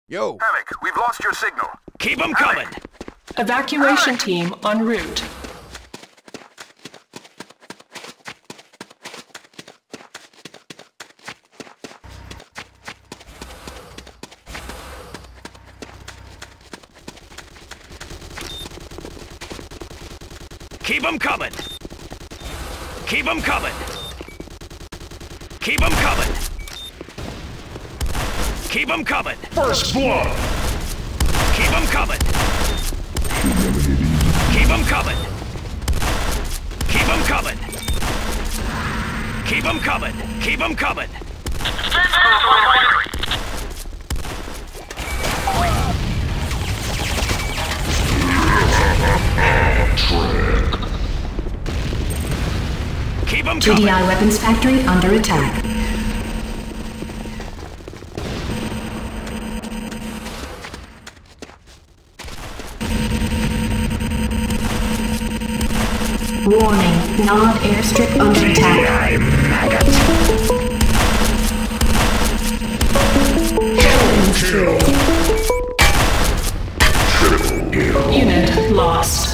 Yo. Havoc, we've lost your signal. Keep them coming. Evacuation team en route. Keep them coming. Keep them coming. Keep them coming. Keep them coming. First blood. Keep them coming. Keep them coming. Keep them coming. Keep them coming. Keep them coming. Keep them coming. GDI weapons factory under attack. Warning, Nod airstrip under attack. Kill. Triple kill. Unit lost.